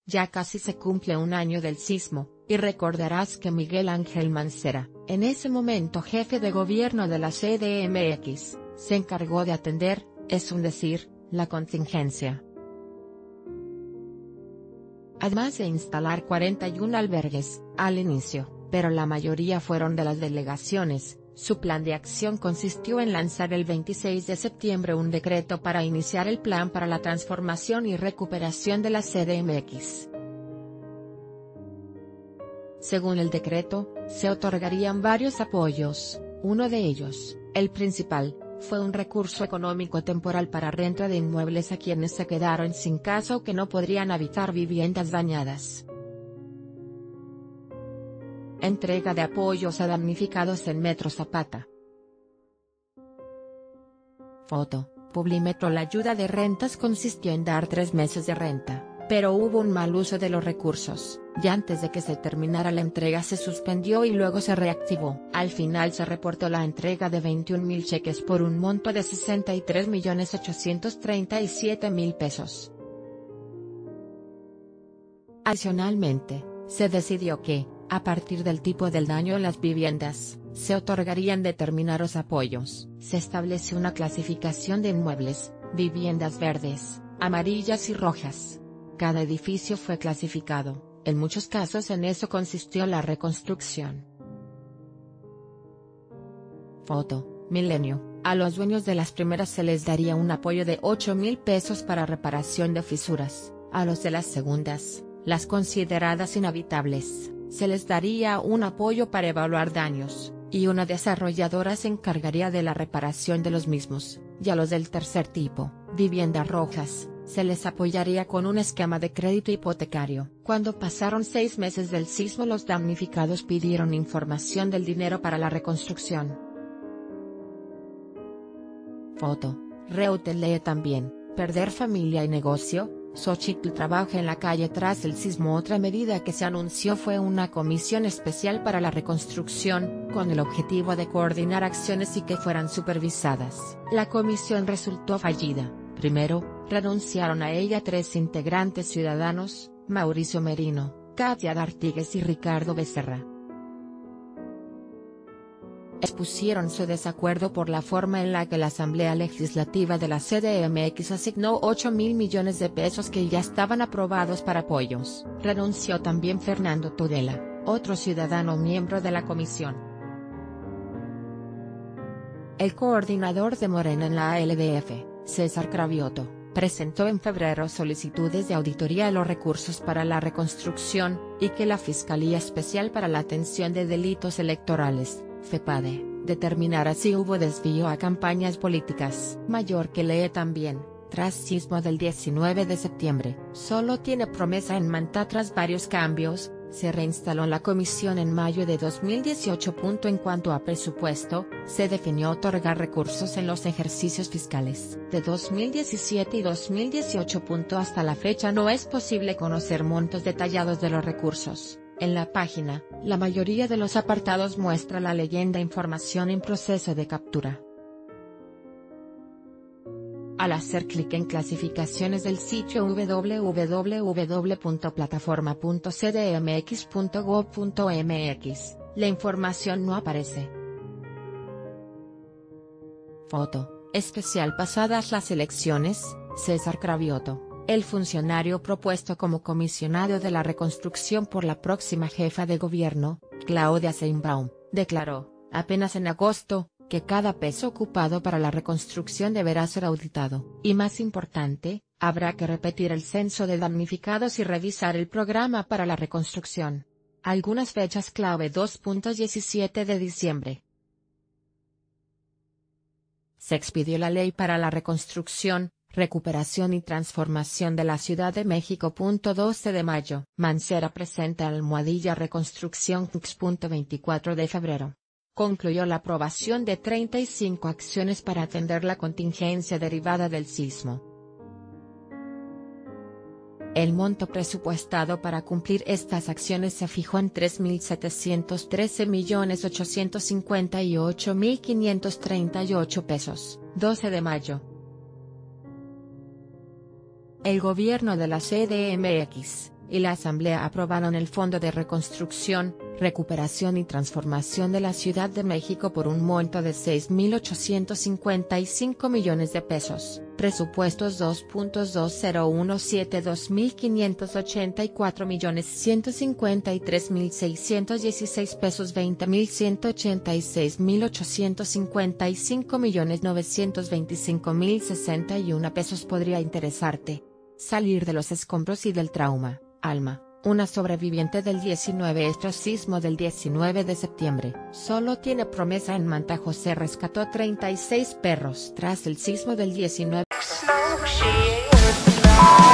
Ya casi se cumple un año del sismo, y recordarás que Miguel Ángel Mancera, en ese momento jefe de gobierno de la CDMX, se encargó de atender, es un decir, la contingencia. Además de instalar 41 albergues, al inicio, pero la mayoría fueron de las delegaciones. Su plan de acción consistió en lanzar el 26 de septiembre un decreto para iniciar el plan para la transformación y recuperación de la CDMX. Según el decreto, se otorgarían varios apoyos, uno de ellos, el principal, fue un recurso económico temporal para renta de inmuebles a quienes se quedaron sin casa o que no podrían habitar viviendas dañadas. Entrega de apoyos a damnificados en Metro Zapata. Foto, Publimetro. La ayuda de rentas consistió en dar 3 meses de renta, pero hubo un mal uso de los recursos, y antes de que se terminara la entrega se suspendió y luego se reactivó. Al final se reportó la entrega de 21.000 cheques por un monto de 63.837.000 pesos. Adicionalmente, se decidió que, a partir del tipo del daño en las viviendas, se otorgarían determinados apoyos. Se estableció una clasificación de inmuebles, viviendas verdes, amarillas y rojas. Cada edificio fue clasificado, en muchos casos en eso consistió la reconstrucción. Foto, Milenio. A los dueños de las primeras se les daría un apoyo de 8.000 pesos para reparación de fisuras, a los de las segundas, las consideradas inhabitables, se les daría un apoyo para evaluar daños, y una desarrolladora se encargaría de la reparación de los mismos, y a los del tercer tipo, viviendas rojas, se les apoyaría con un esquema de crédito hipotecario. Cuando pasaron 6 meses del sismo, los damnificados pidieron información del dinero para la reconstrucción. Foto, Reutel. Lee también, perder familia y negocio. Xochitl trabaja en la calle tras el sismo. Otra medida que se anunció fue una comisión especial para la reconstrucción, con el objetivo de coordinar acciones y que fueran supervisadas. La comisión resultó fallida. Primero, renunciaron a ella 3 integrantes ciudadanos, Mauricio Merino, Katia D'Artigues y Ricardo Becerra. Expusieron su desacuerdo por la forma en la que la Asamblea Legislativa de la CDMX asignó 8.000 millones de pesos que ya estaban aprobados para apoyos. Renunció también Fernando Tudela, otro ciudadano miembro de la comisión. El coordinador de Morena en la ALDF, César Cravioto, presentó en febrero solicitudes de auditoría a los recursos para la reconstrucción, y que la Fiscalía Especial para la Atención de Delitos Electorales, FEPADE, determinará si hubo desvío a campañas políticas. Mayor. Que lee también, tras sismo del 19 de septiembre, solo tiene promesa en Manta. Tras varios cambios, se reinstaló la comisión en mayo de 2018. En cuanto a presupuesto, se definió otorgar recursos en los ejercicios fiscales de 2017 y 2018. Hasta la fecha no es posible conocer montos detallados de los recursos. En la página, la mayoría de los apartados muestra la leyenda información en proceso de captura. Al hacer clic en clasificaciones del sitio www.plataforma.cdmx.gov.mx, la información no aparece. Foto, especial. Pasadas las elecciones, César Cravioto, el funcionario propuesto como comisionado de la reconstrucción por la próxima jefa de gobierno, Claudia Sheinbaum, declaró, apenas en agosto, que cada peso ocupado para la reconstrucción deberá ser auditado. Y más importante, habrá que repetir el censo de damnificados y revisar el programa para la reconstrucción. Algunas fechas clave. 2.17 de diciembre. Se expidió la Ley para la Reconstrucción, Recuperación y Transformación de la Ciudad de México. 12 de mayo. Mancera presenta almohadilla Reconstrucción. 24 de febrero. Concluyó la aprobación de 35 acciones para atender la contingencia derivada del sismo. El monto presupuestado para cumplir estas acciones se fijó en 3.713.858.538 pesos. 12 de mayo. El gobierno de la CDMX, y la Asamblea aprobaron el Fondo de Reconstrucción, Recuperación y Transformación de la Ciudad de México por un monto de 6.855 millones de pesos, presupuestos 2.2017-2.584.153.616 pesos 20.186.855.925.061 pesos. Podría interesarte. Salir de los escombros y del trauma. Alma, una sobreviviente del 19 sismo del 19 de septiembre, solo tiene promesa en Manta José. Rescató 36 perros tras el sismo del 19.